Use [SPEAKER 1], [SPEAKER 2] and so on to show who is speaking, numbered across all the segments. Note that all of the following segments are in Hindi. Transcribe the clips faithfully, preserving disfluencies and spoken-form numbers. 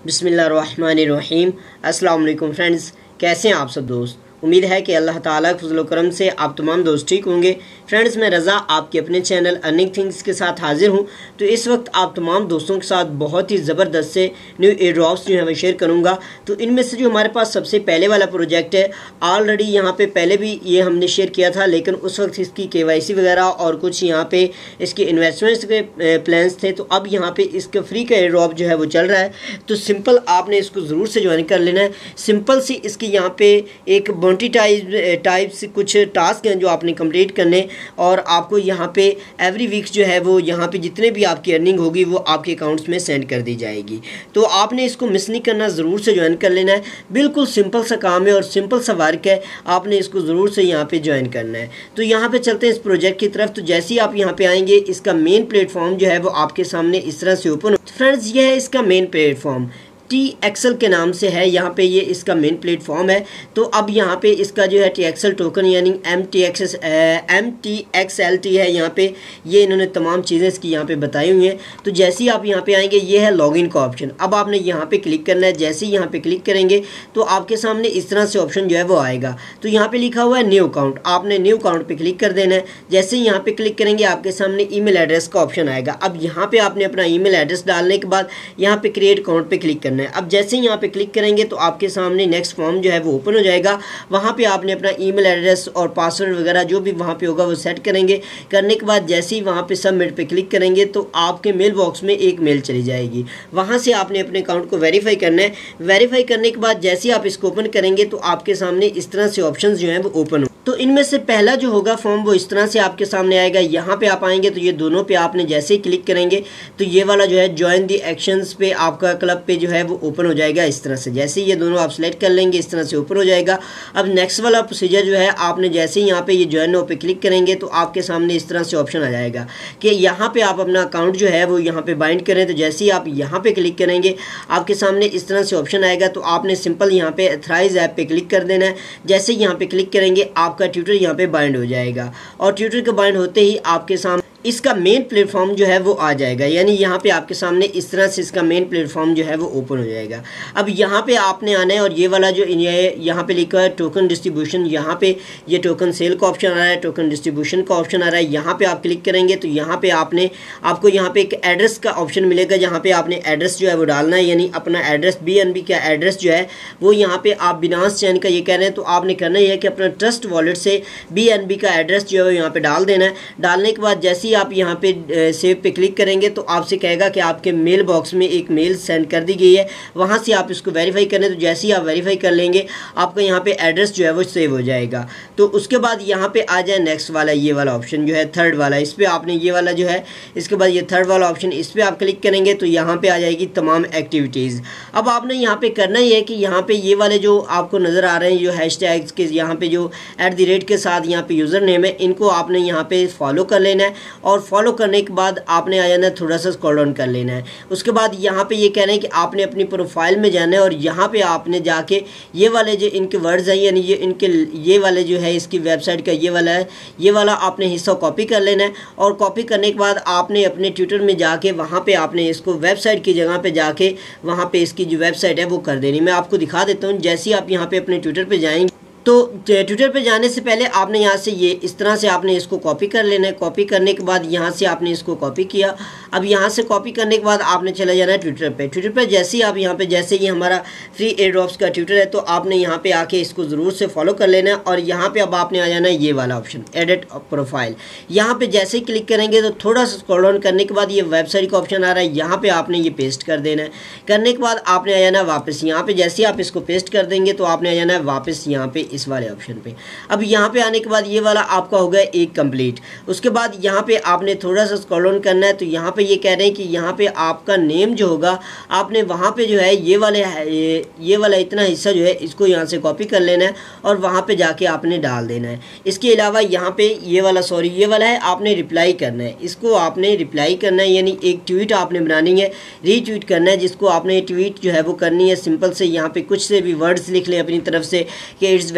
[SPEAKER 1] बिस्मिल्लाहिर्रहमानिर्रहीम। अस्सलाम वालेकुम फ्रेंड्स, कैसे हैं आप सब दोस्त। उम्मीद है कि अल्लाह ताला के फज़ल व करम से आप तमाम दोस्त ठीक होंगे। फ्रेंड्स, मैं रज़ा आपके अपने चैनल अर्निंग थिंग्स के साथ हाजिर हूं। तो इस वक्त आप तमाम दोस्तों के साथ बहुत ही ज़बरदस्त से न्यू एयरड्रॉप्स जो है मैं शेयर करूंगा। तो इनमें से जो हमारे पास सबसे पहले वाला प्रोजेक्ट है, ऑलरेडी यहाँ पे पहले भी ये हमने शेयर किया था, लेकिन उस वक्त इसकी के वाई सी वगैरह और कुछ यहाँ पे इसके इन्वेस्टमेंट्स के प्लान्स थे। तो अब यहाँ पे इसका फ्री का एयरड्रॉप जो है वो चल रहा है। तो सिंपल आपने इसको ज़रूर से ज्वाइन कर लेना है। सिंपल सी इसकी यहाँ पे एक बॉन्टी टाइप टाइप से कुछ टास्क हैं जो आपने कंप्लीट करने, और आपको यहाँ पे एवरी वीक जो है वो यहाँ पे जितने भी आपकी अर्निंग होगी वो आपके अकाउंट्स में सेंड कर दी जाएगी। तो आपने इसको मिस नहीं करना, ज़रूर से ज्वाइन कर लेना है। बिल्कुल सिंपल सा काम है और सिंपल सा वर्क है, आपने इसको ज़रूर से यहाँ पे ज्वाइन करना है। तो यहाँ पे चलते हैं इस प्रोजेक्ट की तरफ। तो जैसे ही आप यहाँ पे आएंगे, इसका मेन प्लेटफॉर्म जो है वो आपके सामने इस तरह से ओपन। फ्रेंड्स, ये है इसका मेन प्लेटफॉर्म, टी एक्सल के नाम से है। यहाँ पे ये इसका मेन प्लेटफॉर्म है। तो अब यहाँ पे इसका जो है टी एक्सल टोकन यानी M T X M T X L T है। यहाँ पे ये इन्होंने तमाम चीज़ें इसकी यहाँ पे बताई हुई हैं। तो जैसे ही आप यहाँ पे आएंगे, ये है लॉगिन का ऑप्शन। अब आपने यहाँ पे क्लिक करना है। जैसे ही यहाँ पे क्लिक करेंगे तो आपके सामने इस तरह से ऑप्शन जो है वो आएगा। तो यहाँ पे लिखा हुआ है न्यू अकाउंट, आपने न्यू अकाउंट पे क्लिक कर देना है। जैसे ही यहाँ पे क्लिक करेंगे, आपके सामने ईमेल एड्रेस का ऑप्शन आएगा। अब यहाँ पे आपने अपना ईमेल एड्रेस डालने के बाद यहाँ पे क्रिएट अकाउंट पे क्लिक करना है। अब जैसे ही यहाँ पे क्लिक करेंगे तो आपके सामने नेक्स्ट फॉर्म जो है वो ओपन हो जाएगा। वहाँ पे आपने अपना ईमेल एड्रेस और पासवर्ड वगैरह जो भी वहाँ पे होगा वो सेट करेंगे। करने के बाद जैसे ही वहाँ पे सबमिट पे क्लिक करेंगे तो आपके मेल बॉक्स में एक मेल चली जाएगी। वहाँ से आपने अपने अकाउंट को वेरीफाई करना है। वेरीफाई करने के बाद जैसे ही आप इसको ओपन करेंगे तो आपके सामने इस तरह से ऑप्शन जो हैं वो ओपन हो। तो इनमें से पहला जो होगा फॉर्म वो इस तरह से आपके सामने आएगा। यहाँ पे आप आएंगे तो ये दोनों पे आपने जैसे ही क्लिक करेंगे तो ये वाला जो है ज्वाइन दी एक्शंस पे आपका क्लब पे जो है वो ओपन हो जाएगा इस तरह से। जैसे ही ये दोनों आप सेलेक्ट कर लेंगे, इस तरह से ओपन हो जाएगा। अब नेक्स्ट वाला प्रोसीजर जो है, आपने जैसे ही यहाँ पे ये ज्वाइन नो पे क्लिक करेंगे तो आपके सामने इस तरह से ऑप्शन आ जाएगा कि यहाँ पे आप अपना अकाउंट जो है वो यहाँ पे बाइंड करें। तो जैसे ही आप यहाँ पे क्लिक करेंगे, आपके सामने इस तरह से ऑप्शन आएगा। तो आपने सिंपल यहाँ पे ऑथराइज ऐप पे क्लिक कर देना है। जैसे ही यहाँ पे क्लिक करेंगे, आपका ट्यूटर यहाँ पे बाइंड हो जाएगा, और ट्यूटर के बाइंड होते ही आपके सामने इसका मेन प्लेटफॉर्म जो है वो आ जाएगा। यानी यहाँ पे आपके सामने इस तरह से इसका मेन प्लेटफॉर्म जो है वो ओपन हो जाएगा। अब यहाँ पे आपने आना है और ये वाला जो यहाँ पे लिखा है टोकन डिस्ट्रीब्यूशन, यहाँ पे ये टोकन सेल का ऑप्शन आ रहा है, टोकन डिस्ट्रीब्यूशन का ऑप्शन आ रहा है। यहाँ पे आप क्लिक करेंगे तो यहाँ पे आपने आपको यहाँ पे एक एड्रेस का ऑप्शन मिलेगा, जहाँ पे आपने एड्रेस जो है वो डालना है। यानी अपना एड्रेस बी एन बी का एड्रेस जो है वो यहाँ पे आप बिनांस चैन का ये कह रहे हैं तो आपने करना ही है कि अपना ट्रस्ट वॉलेट से बी एन बी का एड्रेस जो है वो यहाँ पे डाल देना है। डालने के बाद जैसे आप यहाँ पे सेव पे क्लिक करेंगे तो आपसे कहेगा कि आपके मेल बॉक्स में एक मेल सेंड कर दी गई है। वहाँ से आप इसको वेरीफाई करें। तो जैसे ही आप वेरीफाई कर लेंगे, आपका यहाँ पे एड्रेस जो है वो सेव हो जाएगा। तो उसके बाद यहाँ पे आ जाए नेक्स्ट वाला, ये वाला ऑप्शन जो है थर्ड वाला, इस पर आपने ये वाला जो है, इसके बाद ये थर्ड वाला ऑप्शन, इस पर आप क्लिक करेंगे तो यहाँ पे आ जाएगी तमाम एक्टिविटीज़। अब आपने यहाँ पे करना ही है कि यहाँ पे ये वाले जो आपको नज़र आ रहे हैं, जो हैश टैग्स के यहाँ पे जो एट द रेट के साथ यहाँ पे यूज़र नेम है, इनको आपने यहाँ पे फॉलो कर लेना है। और फॉलो करने के बाद आपने आ जाना है, थोड़ा सा स्क्रॉल डाउन कर लेना है। उसके बाद यहाँ पे ये कह रहे हैं कि आपने अपनी प्रोफाइल में जाना है और यहाँ पे आपने जाके ये वाले जो इनके वर्ड्स हैं, यानी ये इनके ये वाले जो है इसकी वेबसाइट का ये वाला है, ये वाला आपने हिस्सा कॉपी कर लेना है। और कॉपी करने के बाद आपने अपने ट्विटर में जाके वहाँ पे आपने इसको वेबसाइट की जगह पे जाके वहाँ पे इसकी जो वेबसाइट है वो कर देनी। मैं आपको दिखा देता हूँ। जैसे ही आप यहाँ पे अपने ट्विटर पे जाएंगे तो ट्विटर पे जाने से पहले आपने यहाँ से ये इस तरह से आपने इसको कॉपी कर लेना है। कॉपी करने के बाद यहाँ से आपने इसको कॉपी किया। अब यहाँ से कॉपी करने के बाद आपने चला जाना है ट्विटर पे। ट्विटर पे जैसे ही आप यहाँ पे, जैसे ये हमारा फ्री एयरड्रॉप्स का ट्विटर है, तो आपने यहाँ पे आके इसको ज़रूर से फॉलो कर लेना है। और यहाँ पे अब आपने आ जाना है ये वाला ऑप्शन एडिट प्रोफाइल। यहाँ पे जैसे ही क्लिक करेंगे तो थोड़ा सा स्क्रॉल डाउन करने के बाद ये वेबसाइट का ऑप्शन आ रहा है, यहाँ पे आपने ये पेस्ट कर देना है। करने के बाद आपने आ जाना है वापस। यहाँ पे जैसे ही आप इसको पेस्ट कर देंगे तो आपने आ जाना है वापस यहाँ पे इस वाले ऑप्शन पे। अब यहाँ पे आने के बाद ये वाला आपका हो गया एक कंप्लीट। उसके बाद यहाँ पे आपने थोड़ा सा स्क्रॉल डाउन करना है। तो यहाँ पे ये कह रहे हैं कि यहाँ पे आपका नेम जो होगा, आपने वहाँ पे जो है ये वाले ये, ये वाला इतना हिस्सा जो है इसको यहाँ से कॉपी कर लेना है और वहाँ पे जाके आपने डाल देना है। इसके अलावा यहाँ पे ये वाला, सॉरी ये वाला है, आपने रिप्लाई करना है। इसको आपने रिप्लाई करना है, यानी एक ट्वीट आपने बनानी है, रीट्वीट करना है, जिसको आपने ट्वीट जो है वो करनी है। सिंपल से यहाँ पे कुछ से भी वर्ड्स लिख लें अपनी तरफ से कि it's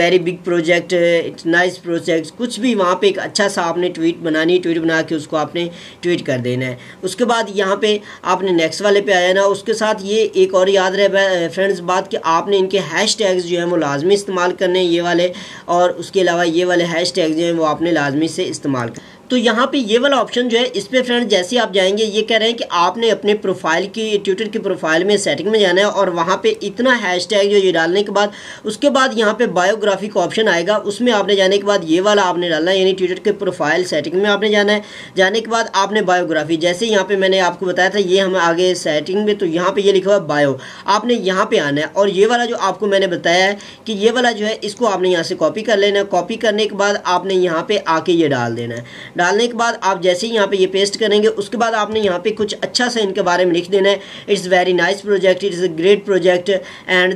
[SPEAKER 1] very big project, it's nice project, कुछ भी वहाँ पे एक अच्छा सा आपने ट्वीट बनानी, ट्वीट बना के उसको आपने ट्वीट कर देना है। उसके बाद यहाँ पे आपने नेक्स्ट वाले पे आया ना, उसके साथ ये एक और याद रहे फ्रेंड्स बात कि आपने इनके हैश टैग्स जो हैं वो लाजमी इस्तेमाल करने हैं ये वाले, और उसके अलावा ये वाले हैश टैग जो हैं वो आपने लाजमी से इस्तेमाल कर। तो यहाँ पे ये वाला ऑप्शन जो है इस पे फ्रेंड जैसे ही आप जाएंगे ये कह रहे हैं कि आपने अपने प्रोफाइल की ट्विटर की प्रोफाइल में सेटिंग में जाना है और वहाँ पे इतना हैशटैग जो ये डालने के बाद उसके बाद यहाँ पे बायोग्राफी का ऑप्शन आएगा, उसमें आपने जाने के बाद ये वाला आपने डालना है, यानी ट्विटर के प्रोफाइल सेटिंग में आपने जाना है। जाने के बाद आपने बायोग्राफी, जैसे यहाँ पे मैंने आपको बताया था ये हम आगे सेटिंग में, तो यहाँ पे ये लिखा हुआ बायो, आपने यहाँ पे आना है और ये वाला जो आपको मैंने बताया है कि ये वाला जो है इसको आपने यहाँ से कॉपी कर लेना है। कॉपी करने के बाद आपने यहाँ पे आके ये डाल देना है। डालने के बाद आप जैसे ही यहाँ पे ये पेस्ट करेंगे उसके बाद आपने यहाँ पे कुछ अच्छा सा इनके बारे में लिख देना है। It's very nice project, it's a great project and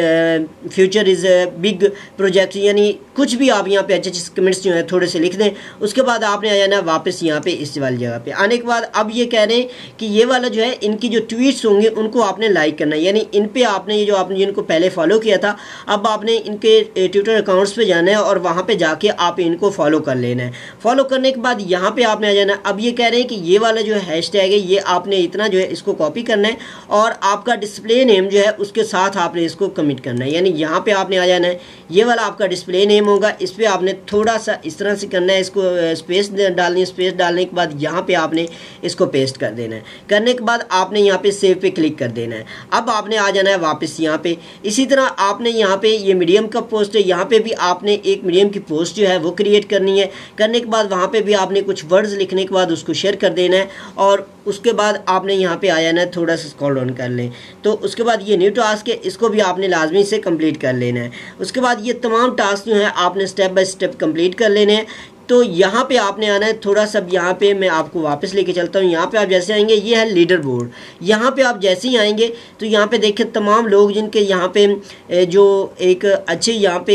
[SPEAKER 1] the future is a big project, यानी कुछ भी आप यहाँ पे अच्छे अच्छे कमेंट्स जो है थोड़े से लिख दें। उसके बाद आपने आ जाना वापस यहाँ पे इस वाली जगह पे। आने के बाद अब ये कह रहे हैं कि ये वाला जो है इनकी जो ट्वीट्स होंगे उनको आपने लाइक करना है, यानी इन पे आपने ये जो आपने जिनको पहले फॉलो किया था अब आपने इनके ट्विटर अकाउंट्स पे जाना है और वहाँ पे जाके आप इनको फॉलो कर लेना है। फॉलो करने के बाद यहाँ पे आपने आ जाना। अब ये कह रहे हैं कि ये वाला जो हैशटैग है ये आपने इतना जो है इसको कॉपी करना है और आपका डिस्प्ले नेम जो है उसके साथ आपने इसको कमिट करना है, यानी यहाँ पे आपने आ जाना है। ये वाला आपका डिस्प्ले नेम होगा, इस पर आपने थोड़ा सा इस तरह से करना है, इसको स्पेस डालनी है। स्पेस डालने के बाद यहाँ पे आपने इसको पेस्ट कर देना है। करने के बाद आपने यहाँ पे सेव पे क्लिक कर देना है। अब आपने आ जाना है वापस यहाँ पे। इसी तरह आपने यहाँ पे ये मीडियम का पोस्ट है, यहाँ पे भी आपने एक मीडियम की पोस्ट जो है वो क्रिएट करनी है। करने के बाद वहाँ पे भी आपने कुछ वर्ड्स लिखने के बाद उसको शेयर कर देना है और उसके बाद आपने यहाँ पे आ जाना है, थोड़ा सा स्क्रॉल डाउन कर लें तो उसके बाद ये न्यू टास्क है, इसको भी आपने लाजमी से कंप्लीट कर लेना है। उसके बाद ये तमाम टास्क जो है आपने स्टेप बाय स्टेप कंप्लीट कर लेने हैं। तो यहाँ पे आपने आना है थोड़ा सा, यहाँ पे मैं आपको वापस लेके चलता हूँ। यहाँ पे आप जैसे आएंगे ये है लीडर बोर्ड। यहाँ पे आप जैसे ही आएंगे तो यहाँ पे देखें तमाम लोग जिनके यहाँ पे जो एक अच्छे यहाँ पे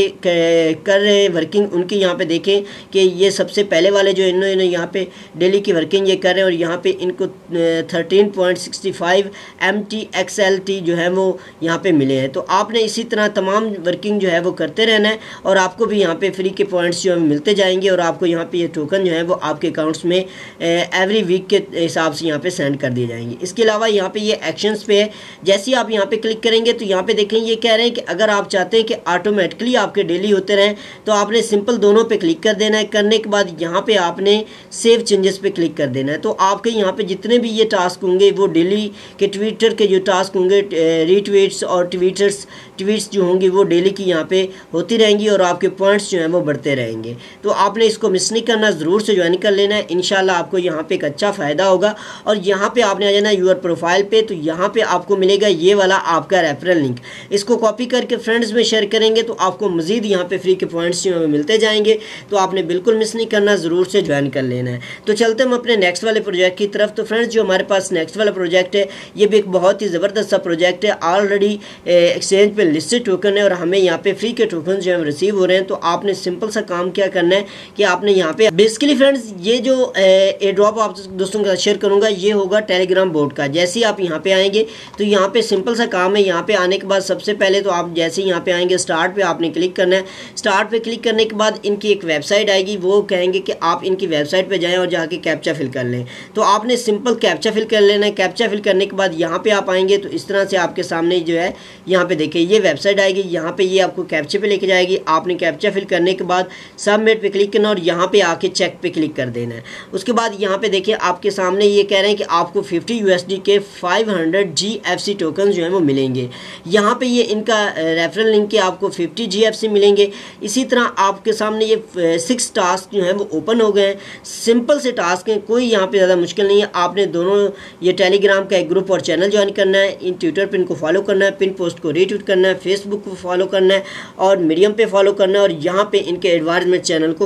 [SPEAKER 1] कर रहे हैं वर्किंग, उनके यहाँ पे देखें कि ये सबसे पहले वाले जो इन्होंने यहाँ पे डेली की वर्किंग ये कर रहे हैं और यहाँ पे इनको thirteen point sixty five M T X L T जो है वो यहाँ पे मिले हैं। तो आपने इसी तरह तमाम वर्किंग जो है वो करते रहना है और आपको भी यहाँ पे फ्री के पॉइंट्स जो है मिलते जाएंगे और आपको यहाँ पे ये टोकन जो है वो आपके अकाउंट्स में एवरी वीक के हिसाब से यहाँ पे सेंड कर दिए जाएंगे। इसके अलावा यहाँ पे ये एक्शंस पे है, जैसे ही आप यहाँ पे क्लिक करेंगे तो यहाँ पे देखें ये कह रहे हैं कि अगर आप चाहते हैं कि ऑटोमेटिकली आपके डेली होते रहें तो आपने सिंपल दोनों पे क्लिक कर देना है। करने के बाद यहाँ पे आपने सेव चेंजेस पे क्लिक कर देना है। तो आपके यहाँ पे जितने भी ये टास्क होंगे वो डेली के ट्विटर के जो टास्क होंगे, रीट्वीट्स और ट्वीटर्स ट्वीट्स जो होंगी वो डेली की यहाँ पे होती रहेंगी और आपके पॉइंट्स जो हैं वो बढ़ते रहेंगे। तो आपने इसको मिस नहीं करना, ज़रूर से ज्वाइन कर लेना है। इंशाल्लाह आपको यहाँ पे एक अच्छा फ़ायदा होगा। और यहाँ पे आपने आ जाना यूर प्रोफाइल पे, तो यहाँ पे आपको मिलेगा ये वाला आपका रेफरल लिंक। इसको कॉपी करके फ्रेंड्स में शेयर करेंगे तो आपको मज़ीद यहाँ पे फ्री के पॉइंट्स जो हैं मिलते जाएंगे। तो आपने बिल्कुल मिस नहीं करना, ज़रूर से ज्वाइन कर लेना है। तो चलते हम अपने नेक्स्ट वाले प्रोजेक्ट की तरफ। तो फ्रेंड्स जो हमारे पास नेक्स्ट वाला प्रोजेक्ट है ये भी एक बहुत ही ज़बरदस्त सा प्रोजेक्ट है। ऑलरेडी एक्सचेंज पे लिस्टेड टोकन है और हमें यहाँ पे फ्री के टोकन जो है रिसीव हो रहे हैं। तो आपने सिंपल सा काम क्या करना है कि आपने यहाँ पे बेसिकली फ्रेंड्स ये जो एयर ड्रॉप आप दोस्तों के साथ शेयर करूँगा ये होगा टेलीग्राम बोर्ड का। जैसे ही आप यहाँ पे आएंगे तो यहाँ पे सिंपल सा काम है। यहाँ पे आने के बाद सबसे पहले तो आप जैसे ही यहाँ पे आएंगे स्टार्ट पे आपने क्लिक करना है। स्टार्ट पे क्लिक करने के बाद इनकी एक वेबसाइट आएगी, वो कहेंगे कि आप इनकी वेबसाइट पे जाएं और जाके कैप्चा फिल कर लें। तो आपने सिंपल कैप्चा फिल कर लेना है। कैप्चा फिल करने के बाद यहाँ पे आप आएंगे तो इस तरह से आपके सामने जो है यहाँ पे देखिए ये वेबसाइट आएगी। यहाँ पे ये आपको कैप्चा पे लेके जाएगी। आपने कैप्चा फिल करने के बाद सबमिट पे क्लिक करना और यहाँ पे आके चेक पे क्लिक कर देना है। उसके बाद यहाँ पे देखिए आपके सामने ये कह रहे हैं कि आपको फिफ्टी यूएसडी के फाइव हंड्रेड जीएफसी टोकन जो है वो मिलेंगे। यहाँ पे ये इनका रेफरल लिंक के आपको फिफ्टी जीएफसी मिलेंगे। इसी तरह आपके सामने ये सिक्स टास्क जो हैं वो ओपन हो गए हैं। सिंपल से टास्क हैं, कोई यहाँ पे ज़्यादा मुश्किल नहीं है। आपने दोनों ये टेलीग्राम का एक ग्रुप और चैनल ज्वाइन करना है, इन ट्विटर पे इनको फॉलो करना है, पिन पोस्ट को रीट्वीट करना है, फेसबुक को फॉलो करना है और मीडियम पे फॉलो करना है और यहाँ पे इनके एडवाइजमेंट चैनल को फॉलो करना है।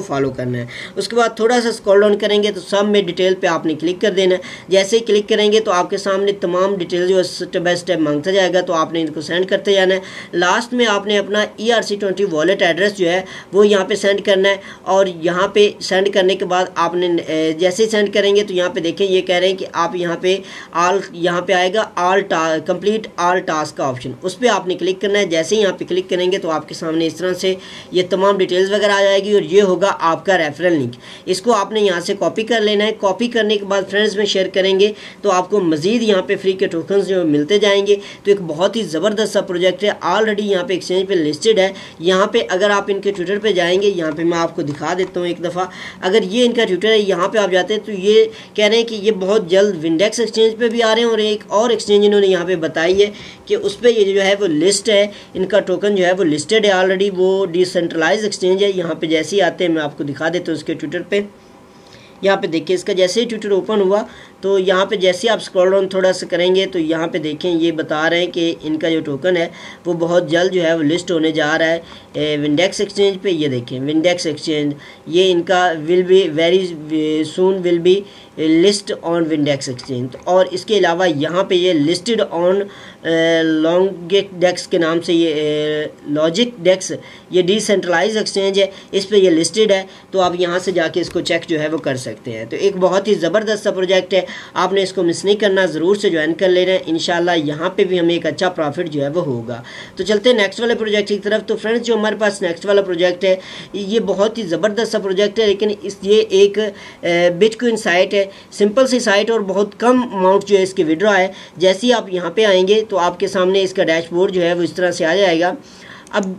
[SPEAKER 1] करना है। उसके बाद थोड़ा सा स्क्रॉल डाउन करेंगे तो सब में डिटेल पे आपने क्लिक कर देना है। जैसे ही क्लिक करेंगे तो आपके सामने तमाम डिटेल जो स्टेप बाय स्टेप मांगता जाएगा, तो आपने इनको सेंड करते जाना है। लास्ट में आपने अपना E R C twenty wallet address जो है वो यहाँ पे सेंड करना है, और यहाँ पे सेंड करने के बाद आपने जैसे ही सेंड करेंगे तो यहाँ पे देखें ये कह रहे हैं कि आप यहाँ पे आल यहाँ पे आएगा आल कंप्लीट आल टास्क का ऑप्शन, उस पर आपने क्लिक करना है। जैसे ही यहाँ पे क्लिक करेंगे तो आपके सामने इस तरह से ये तमाम डिटेल्स वगैरह आ जाएगी, और ये होगा आपका रेफरल लिंक। इसको आपने यहाँ से कॉपी कर लेना है। कॉपी करने के बाद फ्रेंड्स में शेयर करेंगे तो आपको मजीद यहाँ पे फ्री के टोकन्स जो मिलते जाएंगे। तो एक बहुत ही ज़बरदस्त सा प्रोजेक्ट है, ऑलरेडी यहाँ पे एक्सचेंज पे लिस्टेड है। यहाँ पे अगर आप इनके ट्विटर पे जाएंगे, यहाँ पे मैं आपको दिखा देता हूँ एक दफ़ा। अगर ये इनका ट्विटर है, यहाँ पे आप जाते हैं तो ये कह रहे हैं कि ये बहुत जल्द विंडेक्स एक्सचेंज पे भी आ रहे हैं, और एक और एक्सचेंज इन्होंने यहाँ पे बताई है कि उस पर ये जो है वो लिस्ट है, इनका टोकन जो है वो लिस्टेड है ऑलरेडी, वो डिसेंट्रलाइज एक्सचेंज है। यहाँ पे जैसे ही आते हैं मैं आपको दिखा देता हूँ उसके ट्विटर पे। यहाँ पे देखिए इसका जैसे ही ट्विटर ओपन हुआ तो यहाँ पे जैसे आप स्क्रॉल डाउन थोड़ा सा करेंगे तो यहाँ पे देखें ये बता रहे हैं कि इनका जो टोकन है वो बहुत जल्द जो है वो लिस्ट होने जा रहा है विंडेक्स एक्सचेंज पे। ये देखें विंडेक्स एक्सचेंज, ये इनका will be very soon will be list on Windex exchange. और इसके अलावा यहाँ पे ये लिस्टेड ऑन लॉन्गिक डेक्स के नाम से, ये लॉजिक डेक्स ये डिसेंट्रलाइज एक्सचेंज है, इस पे ये लिस्टेड है। तो आप यहाँ से जाके इसको चेक जो है वो कर सकते हैं। तो एक बहुत ही ज़बरदस्त सा प्रोजेक्ट है, आपने इसको मिस नहीं करना, ज़रूर से ज्वाइन कर लेना है। इंशाल्लाह यहाँ पे भी हमें एक अच्छा प्रॉफिट जो है वो होगा। तो चलते हैं नेक्स्ट वाले प्रोजेक्ट की तरफ। तो फ्रेंड्स जो हमारे पास नेक्स्ट वाला प्रोजेक्ट है ये बहुत ही ज़बरदस्त सा प्रोजेक्ट है, लेकिन इस ये एक बिटकॉइन साइट है, सिंपल सी साइट, और बहुत कम अमाउंट जो है इसके विड्रॉ है। जैसे ही आप यहाँ पे आएंगे तो आपके सामने इसका डैशबोर्ड जो है वो इस तरह से आ जाएगा। अब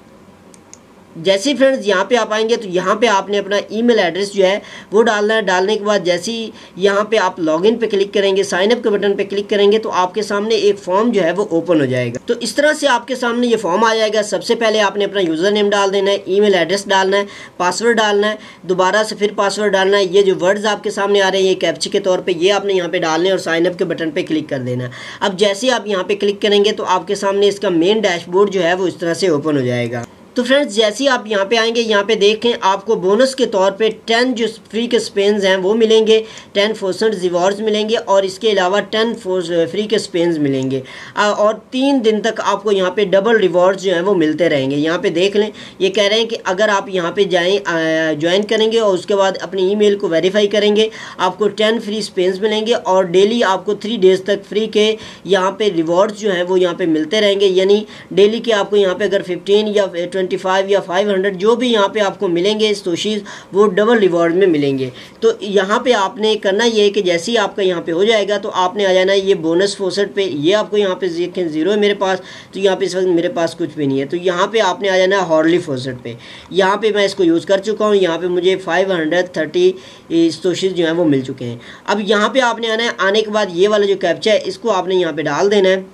[SPEAKER 1] जैसे ही फ्रेंड्स यहाँ पे आप आएंगे तो यहाँ पे आपने अपना ईमेल एड्रेस जो है वो डालना है। डालने के बाद जैसे ही यहाँ पे आप लॉगिन पे क्लिक करेंगे, साइन अप के बटन पे क्लिक करेंगे तो आपके सामने एक फॉर्म जो है वो ओपन हो जाएगा। तो इस तरह से आपके सामने ये फॉर्म आ जाएगा। सबसे पहले आपने अपना यूज़र नेम डाल देना है, ईमेल एड्रेस डालना है, पासवर्ड डालना है, दोबारा से फिर पासवर्ड डालना है। ये जो वर्ड्स आपके सामने आ रहे हैं ये कैप्चा के तौर पर, ये आपने यहाँ पे डालने और साइन अप के बटन पर क्लिक कर देना है। अब जैसे ही आप यहाँ पे क्लिक करेंगे तो आपके सामने इसका मेन डैशबोर्ड जो है वो इस तरह से ओपन हो जाएगा। तो फ्रेंड्स जैसे ही आप यहाँ पे आएंगे, यहाँ पे देखें आपको बोनस के तौर पे टेन जो फ्री के स्पेन्स हैं वो मिलेंगे, टेन परसेंट रिवॉर्ड्स मिलेंगे, और इसके अलावा टेन फ्री के स्पेन्स मिलेंगे, और तीन दिन तक आपको यहाँ पे डबल रिवॉर्ड्स जो हैं वो मिलते रहेंगे। यहाँ पे देख लें, ये कह रहे हैं कि अगर आप यहाँ पे जाएं ज्वाइन करेंगे और उसके बाद अपनी ईमेल को वेरीफाई करेंगे, आपको टेन फ्री स्पेन्स मिलेंगे, और डेली आपको थ्री डेज़ तक फ्री के यहाँ पे रिवॉर्ड्स जो हैं वो यहाँ पे मिलते रहेंगे। यानी डेली के आपको यहाँ पे अगर फिफ्टीन या पच्चीस या पाँच सौ जो भी यहाँ पे आपको मिलेंगे सोशीज वो डबल रिवॉर्ड में मिलेंगे। तो यहाँ पे आपने करना ये है कि जैसे ही आपका यहाँ पे हो जाएगा तो आपने आ जाना ये बोनस फोसट पे। ये आपको यहाँ पे देखें जीरो है मेरे पास, तो यहाँ पे इस वक्त मेरे पास कुछ भी नहीं है। तो यहाँ पे आपने आ जाना है हॉर्ली फोसट पे। यहाँ पे मैं इसको यूज़ कर चुका हूँ, यहाँ पे मुझे फाइव हंड्रेड थर्टी सोशीज जो हैं वो मिल चुके हैं। अब यहाँ पे आपने आना है, आने के बाद ये वाला जो कैप्चा है इसको आपने यहाँ पे डाल देना है।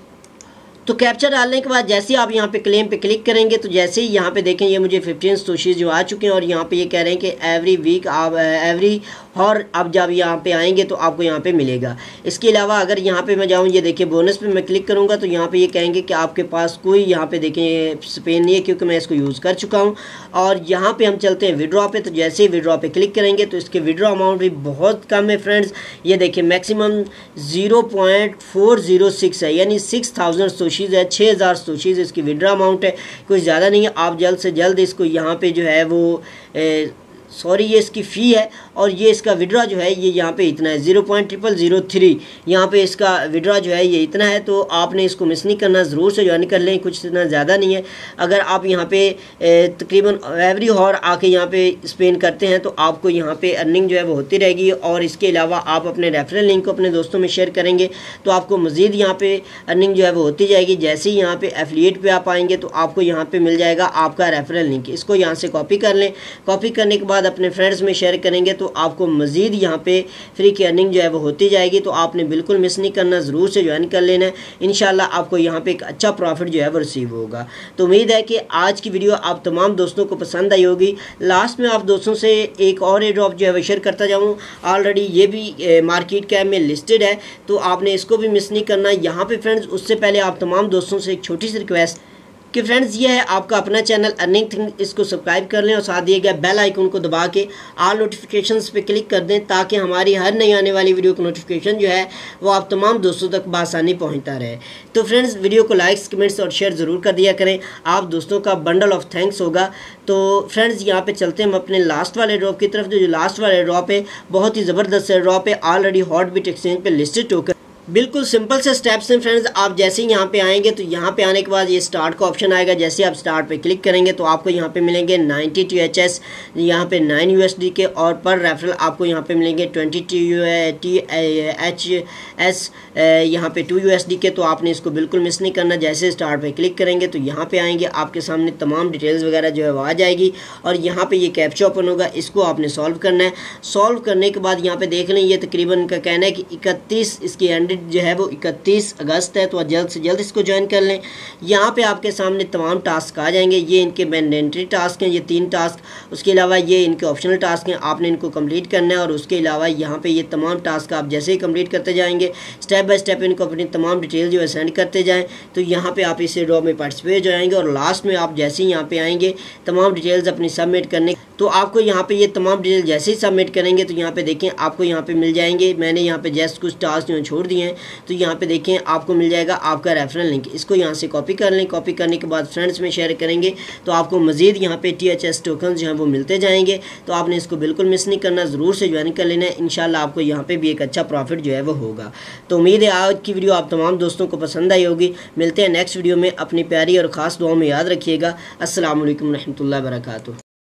[SPEAKER 1] तो कैप्चा डालने के बाद जैसे ही आप यहाँ पे क्लेम पे क्लिक करेंगे तो जैसे ही यहाँ पे देखें ये मुझे फिफ्टीन सोशीज जो आ चुके हैं, और यहाँ पे ये कह रहे हैं कि एवरी वीक आप एवरी और अब जब यहाँ पे आएंगे तो आपको यहाँ पे मिलेगा। इसके अलावा अगर यहाँ पे मैं जाऊँ, ये देखिए बोनस पे मैं क्लिक करूँगा तो यहाँ पे ये कहेंगे कि आपके पास कोई यहाँ पे देखें स्पेन नहीं है क्योंकि मैं इसको यूज़ कर चुका हूँ। और यहाँ पे हम चलते हैं विड्रॉ पे। तो जैसे ही विड्रॉ पे क्लिक करेंगे तो इसके विड्रॉ अमाउंट भी बहुत कम है फ्रेंड्स। ये देखिए maximum zero point four zero six है, यानी सिक्स थाउजेंड सोशीज़ है, छः हज़ार सोशीज़ इसकी विड्रॉ अमाउंट है, कोई ज़्यादा नहीं है। आप जल्द से जल्द इसको यहाँ पे जो है वो ए, सॉरी ये इसकी फ़ी है, और ये इसका विड्रॉ जो है ये यहाँ पे इतना है zero point triple zero three, यहाँ पे इसका विड्रॉ जो है ये इतना है। तो आपने इसको मिस नहीं करना, ज़रूर से ज्वाइन कर लें, कुछ इतना ज़्यादा नहीं है। अगर आप यहाँ पे तकरीबन एवरी हॉर आके यहाँ पे स्पेंड करते हैं तो आपको यहाँ पे अर्निंग जो है वो होती रहेगी। और इसके अलावा आप अपने रेफरल लिंक को अपने दोस्तों में शेयर करेंगे तो आपको मज़ीद यहाँ पे अर्निंग जो है वो होती जाएगी। जैसे ही यहाँ पे एफिलिएट पे आप आएंगे तो आपको यहाँ पे मिल जाएगा आपका रेफरल लिंक। इसको यहाँ से कॉपी कर लें, कॉपी करने के बाद अपने फ्रेंड्स में शेयर करेंगे तो आपको मज़ीद यहाँ पे फ्री की अर्निंग जो है वो होती जाएगी। तो आपने बिल्कुल मिस नहीं करना, ज़रूर से ज्वाइन कर लेना है। इंशाल्लाह आपको यहाँ पे एक अच्छा प्रॉफिट जो है वो रिसीव होगा। तो उम्मीद है कि आज की वीडियो आप तमाम दोस्तों को पसंद आई होगी। लास्ट में आप दोस्तों से एक और एयर ड्रॉप जो है वो शेयर करता जाऊँ, ऑलरेडी ये भी मार्केट कैप में लिस्टेड है, तो आपने इसको भी मिस नहीं करना। यहाँ पे फ्रेंड्स उससे पहले आप तमाम दोस्तों से एक छोटी सी रिक्वेस्ट कि फ्रेंड्स ये है आपका अपना चैनल अर्निंग थिंग्स, इसको सब्सक्राइब कर लें और साथ दिए गए बेल आइकन को दबा के ऑल नोटिफिकेशंस पे क्लिक कर दें ताकि हमारी हर नई आने वाली वीडियो की नोटिफिकेशन जो है वो आप तमाम दोस्तों तक बआसानी पहुंचता रहे। तो फ्रेंड्स वीडियो को लाइक्स कमेंट्स और शेयर ज़रूर कर दिया करें, आप दोस्तों का बंडल ऑफ थैंक्स होगा। तो फ्रेंड्स यहाँ पे चलते हैं हम अपने लास्ट वाले ड्रॉप की तरफ। जो लास्ट वाले ड्रॉप है बहुत ही ज़बरदस्त ड्रॉप है, ऑलरेडी हॉटबिट एक्सचेंज पे लिस्टेड टोकन। बिल्कुल सिंपल से स्टेप्स हैं फ्रेंड्स। आप जैसे ही यहाँ पे आएंगे तो यहाँ पे आने के बाद ये स्टार्ट का ऑप्शन आएगा। जैसे आप स्टार्ट पे क्लिक करेंगे तो आपको यहाँ पे मिलेंगे नाइन्टी टी एच एस, यहाँ पे नाइन यू एस डी के, और पर रेफरल आपको यहाँ पे मिलेंगे twenty T T H S, यहाँ पे टू यू एस डी के। तो आपने इसको बिल्कुल मिस नहीं करना। जैसे स्टार्ट पे क्लिक करेंगे तो यहाँ पे आएंगे, आपके सामने तमाम डिटेल्स वगैरह जो है वो आ जाएगी और यहाँ पे ये कैप्चा ओपन होगा, इसको आपने सॉल्व करना है। सॉल्व करने के बाद यहाँ पे देख लें, ये तकरीबन इनका कहना है कि इकतीस इसकी एंडेड जो है वो इकतीस अगस्त है, तो जल्द से जल्द इसको ज्वाइन कर लें। यहाँ पे आपके सामने तमाम टास्क आ जाएंगे। ये इनके मैंडेटरी टास्क हैं, ये तीन टास्क। उसके अलावा ये इनके ऑप्शनल टास्क हैं, आपने इनको कंप्लीट करना है। और उसके अलावा यहाँ पे ये तमाम टास्क आप जैसे ही कंप्लीट करते जाएंगे, स्टेप बाय स्टेप इनको अपनी तमाम डिटेल जो है सेंड करते जाएँ, तो यहाँ पर आप इस ड्रॉ में पार्टिसिपेट हो जाएंगे। और लास्ट में आप जैसे ही यहाँ पर आएंगे तमाम डिटेल्स अपनी सबमिट करने, तो आपको यहाँ पे ये तमाम डिटेल जैसे ही सबमिट करेंगे तो यहाँ पे देखें आपको यहाँ पे मिल जाएंगे। मैंने यहाँ पे जस्ट कुछ टास्क जो छोड़ दिए हैं, तो यहाँ पे देखें आपको मिल जाएगा आपका रेफरल लिंक। इसको यहाँ से कॉपी कर लें। कॉपी करने के बाद फ्रेंड्स में शेयर करेंगे तो आपको मजीद यहाँ पे टी एच एस टोकन जो हैं वो मिलते जाएंगे। तो आपने इसको बिल्कुल मिस नहीं करना, ज़रूर से ज्वाइन कर लेना है। इंशाल्लाह आपको यहाँ पे भी एक अच्छा प्रॉफिट जो है वो होगा। तो उम्मीद है आज की वीडियो आप तमाम दोस्तों को पसंद आई होगी। मिलते हैं नेक्स्ट वीडियो में। अपनी प्यारी और ख़ास दुआओं में याद रखिएगा। अस्सलाम वालेकुम रहमतुल्लाहि व बरकातुहू।